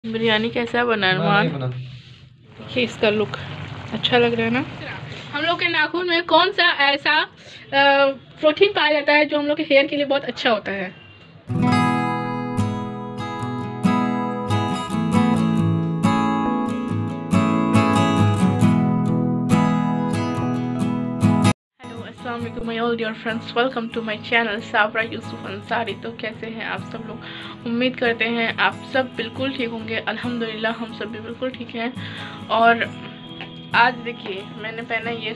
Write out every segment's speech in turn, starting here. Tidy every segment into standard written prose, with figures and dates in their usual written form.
बिरयानी कैसा बना है अरमान? देखिए इसका लुक अच्छा लग रहा है ना। हम लोग के नाखून में कौन सा ऐसा प्रोटीन पाया जाता है जो हम लोग के हेयर के लिए बहुत अच्छा होता है? अस्सलाम वालेकुम my all dear friends, welcome to my channel Sabra Yusuf Ansari. तो कैसे हैं आप सब लोग? उम्मीद करते हैं आप सब बिल्कुल ठीक होंगे। अल्हम्दुलिल्लाह हम सब भी बिल्कुल ठीक हैं। और आज देखिए मैंने पहना ये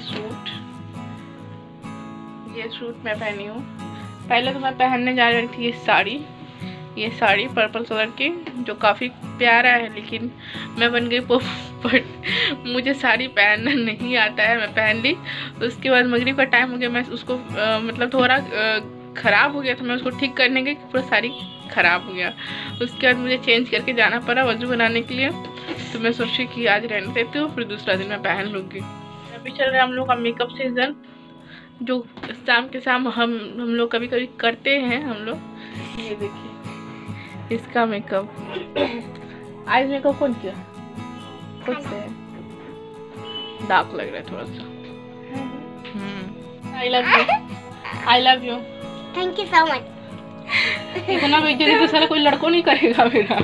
सूट मैं पहनी हूँ। पहले तो मैं पहनने जा रही थी ये साड़ी पर्पल कलर की, जो काफ़ी प्यारा है, लेकिन मैं बन गई बट मुझे साड़ी पहनना नहीं आता है। मैं पहन ली, उसके बाद मगरिब का टाइम हो गया, मैं उसको मतलब थोड़ा ख़राब हो गया था, मैं उसको ठीक करने गई, पूरा साड़ी ख़राब हो गया। उसके बाद मुझे चेंज करके जाना पड़ा वज़ू बनाने के लिए। तो मैं सोची कि आज रहने देती हूँ, फिर दूसरा दिन मैं पहन लूँगी। अभी चल रहा है हम लोग का मेकअप सीज़न, जो शाम के शाम हम लोग कभी कभी करते हैं हम लोग। ये देखिए इसका मेकअप, आईज मेकअप कौन किया? खुद से। डार्क लग रहा है थोड़ा सा। I love you thank you so much. इतना बेइज्जती तो सारा कोई लड़कों नहीं करेगा मेरा।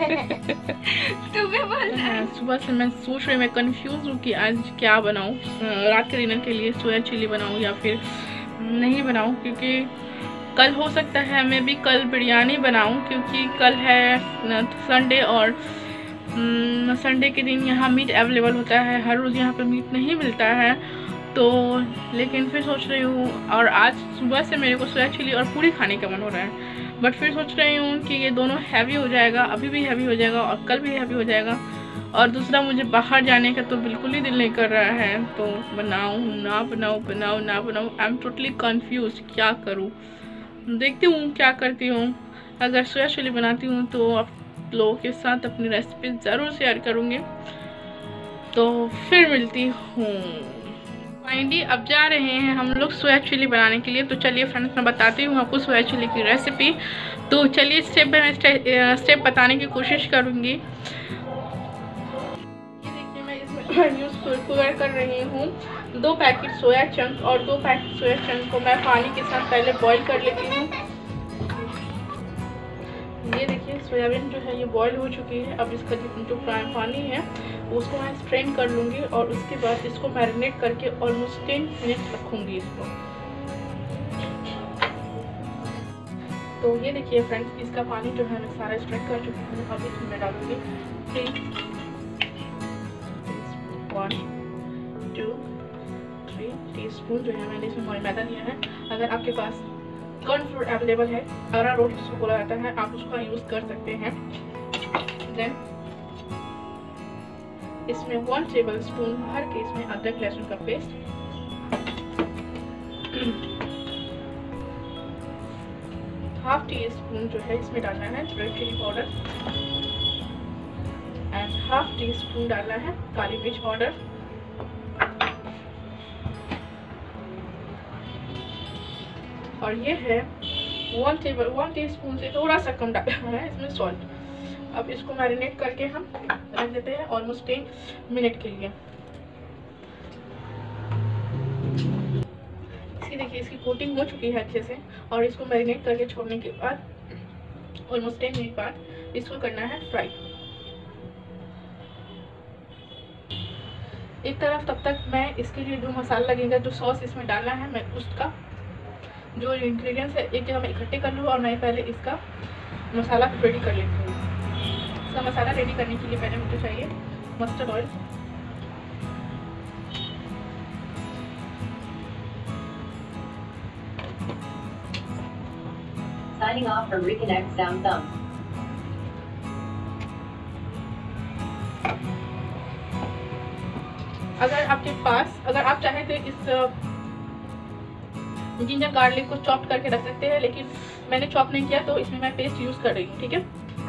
सुबह से मैं सोच रही, मैं कंफ्यूज हूँ कि आज क्या बनाऊँ। रात के डिनर के लिए सोया चिली बनाऊँ या फिर नहीं बनाऊँ, क्योंकि कल हो सकता है मैं भी कल बिरयानी बनाऊँ, क्योंकि कल है संडे और संडे के दिन यहाँ मीट अवेलेबल होता है। हर रोज़ यहाँ पे मीट नहीं मिलता है, तो लेकिन फिर सोच रही हूँ, और आज सुबह से मेरे को सोया चिली और पूरी खाने का मन हो रहा है, बट फिर सोच रही हूँ कि ये दोनों हैवी हो जाएगा, अभी भी हैवी हो जाएगा और कल भी हैवी हो जाएगा। और दूसरा, मुझे बाहर जाने का तो बिल्कुल ही दिल नहीं कर रहा है, तो बनाऊँ ना बनाऊँ। आई एम टोटली कन्फ्यूज, क्या करूँ? देखती हूँ क्या करती हूँ। अगर सोया चिली बनाती हूँ तो आप लोगों के साथ अपनी रेसिपी ज़रूर शेयर करूँगी। तो फिर मिलती हूँ। फाइनली अब जा रहे हैं हम लोग सोया चिली बनाने के लिए। तो चलिए फ्रेंड्स, मैं बताती हूँ आपको सोया चिली की रेसिपी। तो चलिए स्टेप बाय स्टेप बताने की कोशिश करूँगी। ये देखिए मैं इसमें यूज़ कर रही हूँ 2 पैकेट सोया चंक, और 2 पैकेट सोया चंक को मैं पानी के साथ पहले बॉईल कर लेती हूँ। ये देखिए सोयाबीन जो है ये बॉईल हो चुकी है। अब इसका जो पानी है उसको मैं स्ट्रेन कर लूँगी, और उसके बाद इसको मैरिनेट करके ऑलमोस्ट 10 मिनट रखूँगी इसको। तो ये देखिए फ्रेंड्स, इसका पानी जो है मैं सारा स्ट्रेन कर चुकी हूँ। अब इसमें मैं डालूँगी 1 2 3 टीस्पून जो है मैंने इसमें मैदा लिया है। अगर आपके पास कॉर्नफ्लोर अवेलेबल है, अरारोट जिसको बोला जाता है, आप उसका यूज़ कर सकते हैं। देन इसमें 1 टेबलस्पून भर के इसमें अदरक लहसुन का पेस्ट, 1/2 टीस्पून जो है इसमें डालना है red chilli powder, and 1/2 teaspoon डालना है काली मिर्च पाउडर, और ये है 1 टीस्पून से थोड़ा सा कम डालना है इसमें सॉल्ट। अब इसको मैरिनेट करके हम रख देते हैं ऑलमोस्ट 10 मिनट के लिए। देखिए इसकी कोटिंग हो चुकी है अच्छे से, और इसको मैरिनेट करके छोड़ने के बाद ऑलमोस्ट 10 मिनट बाद इसको करना है फ्राई। एक तरफ तब तक मैं इसके लिए जो मसाला लगेगा, जो सॉस इसमें डालना है, मैं उसका जो इंग्रेडिएंट्स है एक जगह मैं इकट्ठे कर लूँ, और मैं पहले इसका मसाला रेडी कर लेती हूँ। इसका मसाला रेडी करने के लिए पहले मुझे चाहिए mustard oil, Signing off from Reconnect Sound Thumb. अगर आप चाहें तो इस जिंजर गार्लिक को चॉप करके रख सकते हैं, लेकिन मैंने चॉप नहीं किया, तो इसमें मैं पेस्ट यूज़ कर रही हूँ। ठीक है,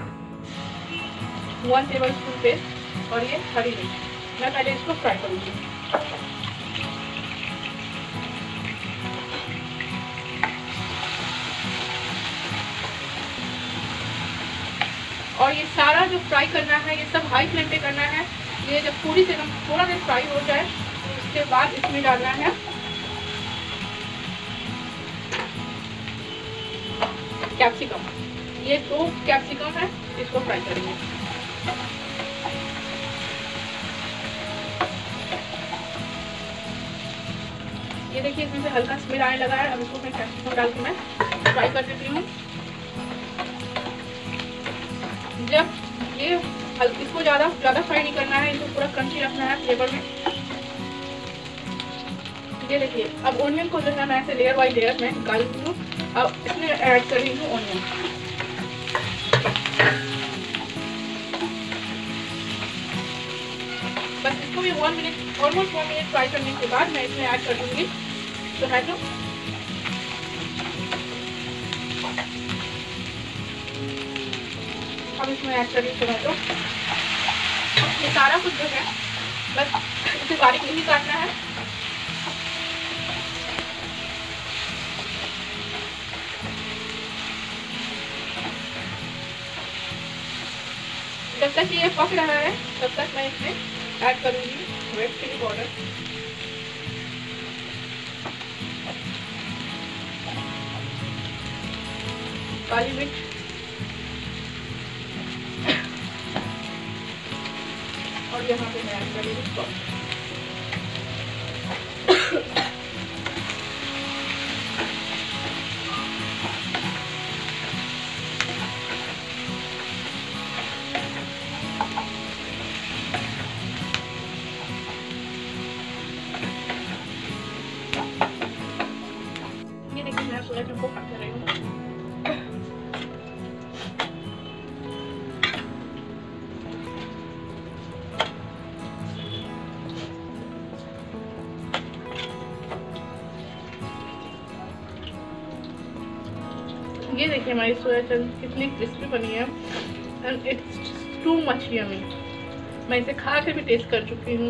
1 टेबलस्पून पेस्ट, और ये हरी मिर्च। मैं पहले इसको फ्राई करूँगी। और ये सारा जो फ्राई करना है ये सब हाई फ्लेम पे करना है। ये जब पूरी से एकदम थोड़ा देर फ्राई हो जाए तो उसके बाद इसमें डालना है कैप्सिकम। ये 2 कैप्सिकम है, इसको फ्राई करेंगे। ये देखिए इसमें से हल्का स्मेल आने लगा है। अब इसको मैं कैप्सिकम डाल के मैं फ्राई कर देती हूँ। जब ये इसको ज़्यादा फ्राई नहीं करना है, इसको पूरा क्रंची रखना है फ्लेवर में। ये देखिए अब ओनियन को जो है मैं ऐसे लेयर बाई लेयर में निकाल देती हूँ। अब इसमें ऐड कर रही हूँ ओनियन। बस इसको भी 1 मिनट, ऑलमोस्ट 1 मिनट फ्राई करने के बाद मैं इसमें ऐड कर दूँगी टोमेटो। अब इसमें ऐड कर रही हूँ टोमेटो। ये सारा कुछ जो है बस इसे बारीक नहीं काटना है। जब तक ये पक रहा है तब तक मैं इसमें ऐड करूँगी रेड चिली पाउडर। काली मिर्च और यहाँ पे मैं ऐड करूँगी सॉल्ट। ये देखिए मैं सोया चंको काट कर रही हूँ। ये देखिए हमारी सोया चंक्स कितनी क्रिस्पी बनी है and it's too much yummy. मैं इसे खा के भी टेस्ट कर चुकी हूँ।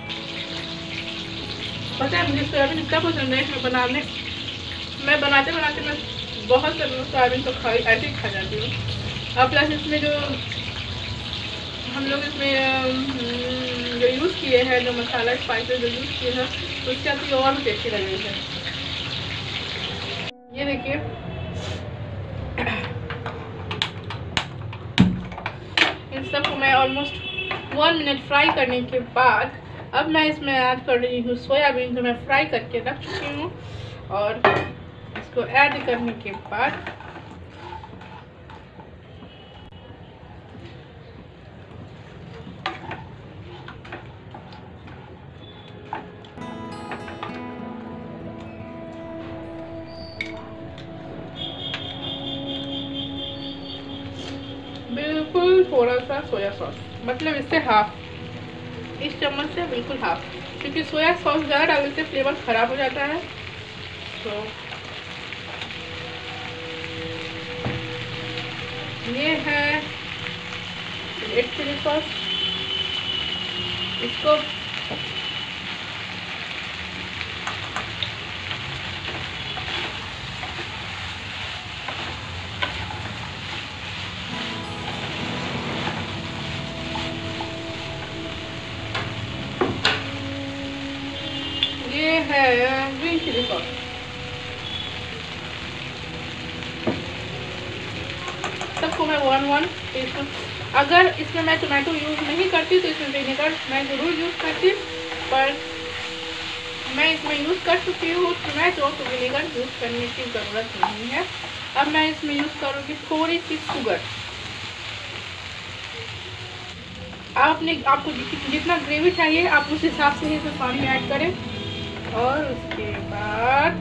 पता है मुझे सोयाबीन इतना पसंद है कि मैं बनाते मैं बहुत सोयाबीन तो ऐसे ही खा जाती हूँ। अब प्लस इसमें जो हम लोग इसमें जो यूज़ किए हैं, जो मसाला स्पाइसेस जो यूज़ किए हैं, तो उसके साथ और भी टेस्टी लग रही है। ये देखिए इन सबको मैं ऑलमोस्ट 1 मिनट फ्राई करने के बाद अब मैं इसमें ऐड कर रही हूँ सोयाबीन जो मैं फ्राई करके रख चुकी हूँ। और इसको ऐड करने के बाद बिल्कुल थोड़ा सा सोया सॉस, मतलब इससे हाफ, इस चम्मच से बिल्कुल हाफ, क्योंकि सोया सॉस ज़्यादा डालने से फ्लेवर ख़राब हो जाता है। तो ये है रेड चिली सॉस। इसको ये है ग्रीन चिली सॉस। सबको मैं 1-1 टीस्पून, अगर इसमें मैं टोमेटो यूज़ नहीं करती तो इसमें विनेगर मैं ज़रूर यूज़ करती, पर मैं इसमें यूज़ कर चुकी हूँ टोमेटो, तो विनेगर यूज़ करने की ज़रूरत नहीं है। अब मैं इसमें यूज़ करूँगी थोड़ी सी शुगर। आपको जितना ग्रेवी चाहिए आप उस हिसाब से ही इसमें पानी ऐड करें। और उसके बाद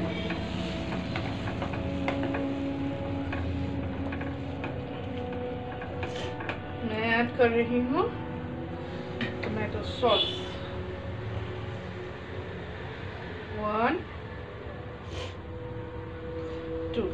मैं ऐड कर रही हूँ टोमेटो सॉस 1, 2।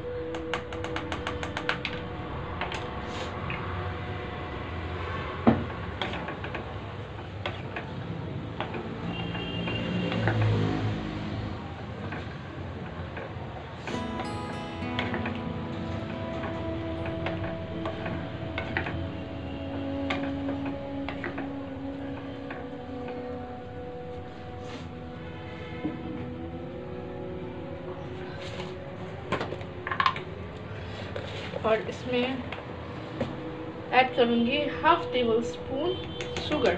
और इसमें ऐड करूँगी 1/2 टेबल स्पून शुगर।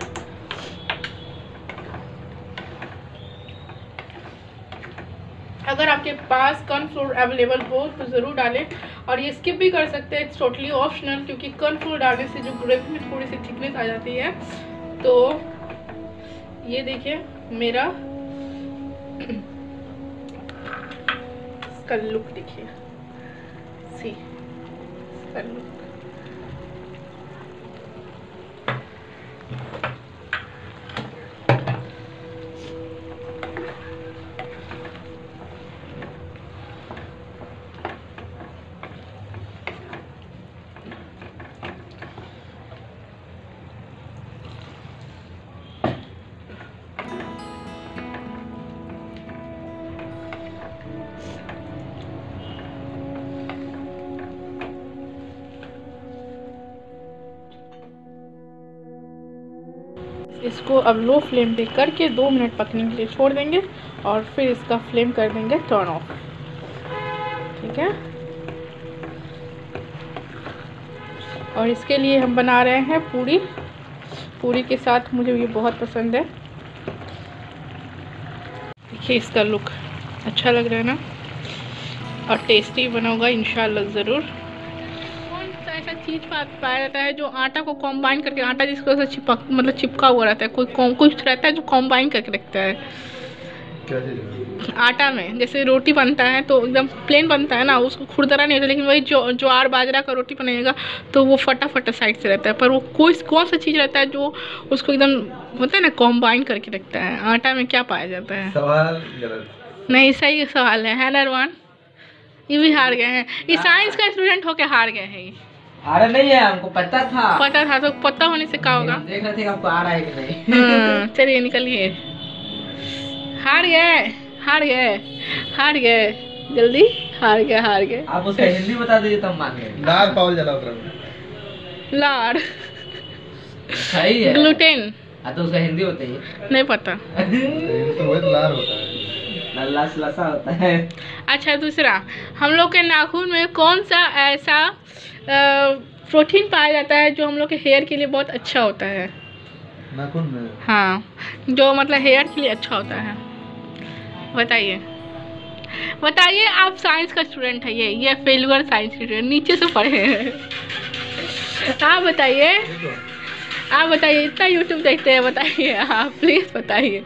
अगर आपके पास कॉर्नफ्लोर अवेलेबल हो तो ज़रूर डालें, और ये स्किप भी कर सकते हैं, इट्स टोटली ऑप्शनल, क्योंकि कॉर्नफ्लोर डालने से जो ग्रेवी में थोड़ी सी थिकनेस आ जाती है। तो ये देखिए मेरा इसका लुक देखिए, सी इसका लुक। इसको अब लो फ्लेम पे करके 2 मिनट पकने के लिए छोड़ देंगे, और फिर इसका फ्लेम कर देंगे टर्न ऑफ। ठीक है, और इसके लिए हम बना रहे हैं पूरी। पूरी के साथ मुझे ये बहुत पसंद है। देखिए इसका लुक अच्छा लग रहा है ना, और टेस्टी बना होगा इंशाल्लाह ज़रूर। कौन सा ऐसा चीज़ पाया जाता है जो आटा को कॉम्बाइन करके, आटा जिसको ऐसा चिपका हुआ रहता है, कुछ रहता है जो कॉम्बाइन करके रखता है। क्या चीज़? आटा में जैसे रोटी बनता है तो एकदम प्लेन बनता है ना, उसको खुरदरा नहीं होता, लेकिन वही ज्वार बाजरा का रोटी बनाएगा तो वो फटा साइड से रहता है। पर वो कौन सा चीज़ रहता है जो उसको एकदम होता है ना कॉम्बाइन करके रखता है? आटा में क्या पाया जाता है? सवाल गलत। नहीं, सही सवाल है ना अरमान? ये भी हार गए हैं, ये साइंस का स्टूडेंट होके हार गए हैं। अरे नहीं है, हमको पता था तो पता होने से क्या होगा? देख रहे थे आपको आ रहा है कि नहीं। चलिए निकलिए। हार गए जल्दी, हार गए। आप उसका हिंदी बता दीजिए तब मान गए। लाल पावल जलाओ कर। लार सही है। ग्लूटेन। तो उसका हिंदी बताइए। नहीं पता। तो वही लाल होता है, लसा होता है। अच्छा, दूसरा, हम लोग के नाखून में कौन सा ऐसा प्रोटीन पाया जाता है जो हम लोग के हेयर के लिए बहुत अच्छा होता है? नाखून में? हाँ, जो मतलब हेयर के लिए अच्छा होता है, बताइए। आप साइंस का स्टूडेंट है, ये फेलुअर साइंस के स्टूडेंट नीचे से पढ़े हैं। आप बताइए, इतना यूट्यूब देखते हैं, बताइए आप, प्लीज बताइए।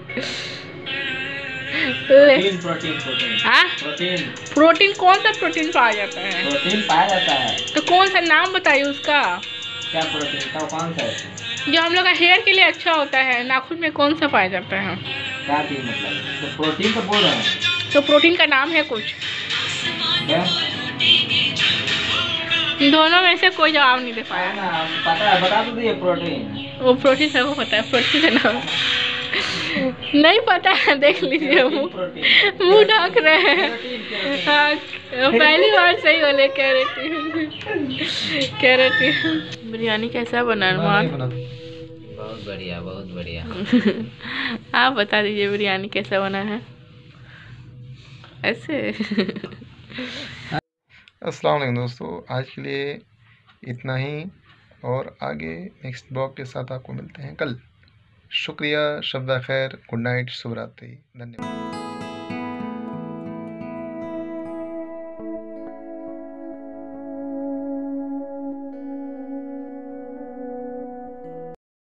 प्रोटीन कौन सा प्रोटीन पाया जाता है? प्रोटीन पाया जाता है तो कौन सा, नाम बताइए उसका। क्या प्रोटीन का कौन सा है जो हम लोग का हेयर के लिए अच्छा होता है, नाखून में कौन सा पाया जाता है? क्या चीज मतलब? तो प्रोटीन तो बोल रहे हैं। तो प्रोटीन का नाम है कुछ? क्या? दोनों में से कोई जवाब नहीं दे पाया ना, पता है, बता तो दिए प्रोटीन। वो प्रोटीन सबको पता है, प्रोटीन का नाम नहीं पता है। देख लीजिए, मुँह ढक रहे हैं। हाँ, पहली बार सही बोले, कैरेटीन। बिरयानी कैसा बना अरमान? बहुत बढ़िया। आप बता दीजिए बिरयानी कैसा बना है ऐसे। अस्सलाम वालेकुम दोस्तों, आज के लिए इतना ही, और आगे नेक्स्ट ब्लॉग के साथ आपको मिलते हैं कल। शुक्रिया, शब खैर, गुड नाइट, शुभ रात्रि, धन्यवाद।